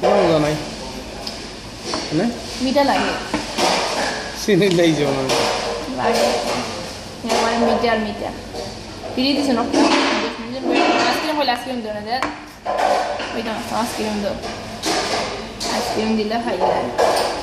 কোনো মজা নাই মানে মিঠা লাগে চিনি লাগছে মনে হয় লাগে মানে মিঠা মিঠা ফিরিয়ে দিছে না আইসক্রিম বলে আইসক্রিম দেও না দেখ ওই তো আইসক্রিম দাও আইসক্রিম দিলে খাই